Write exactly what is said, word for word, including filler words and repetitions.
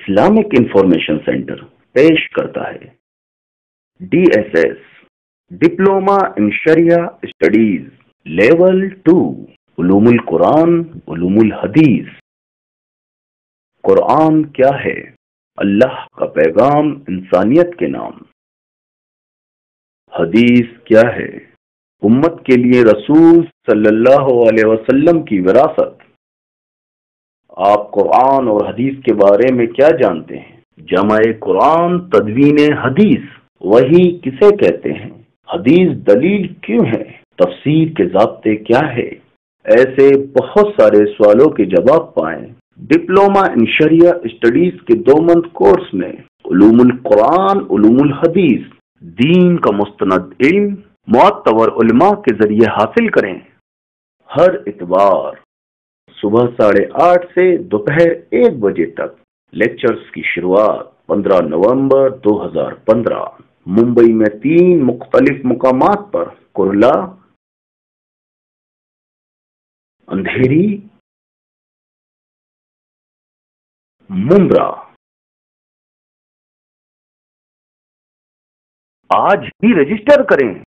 Islamic information centre پیش کرتا ہے D S S diploma in شریعہ اسٹڈیز لیول ٹو علوم القرآن علوم الحدیث۔ قرآن کیا ہے؟ اللہ کا پیغام انسانیت کے نام۔ حدیث کیا ہے؟ امت کے لیے رسول صلی اللہ علیہ وسلم کی وراثت۔ آپ قرآن اور حدیث کے بارے میں کیا جانتے ہیں؟ جمع قرآن تدوین حدیث وہی کسے کہتے ہیں؟ حدیث دلیل کیوں ہے؟ تفسیر کے ضابطے کیا ہے؟ ایسے بہت سارے سوالوں کے جواب پائیں ڈپلوما ان شریعہ اسٹڈیز کے دو منتھ کورس میں علوم القرآن علوم الحدیث۔ دین کا مستند علم معتبر علماء کے ذریعے حاصل کریں۔ ہر اتوار صبح ساڑھے آٹھ سے دوپہر ایک بجے تک لیکچرز کی شروعات پندرہ نومبر دو ہزار پندرہ ممبئی میں تین مختلف مقامات پر کرلا، اندھیری، ممبرا۔ آج ہی رجسٹر کریں۔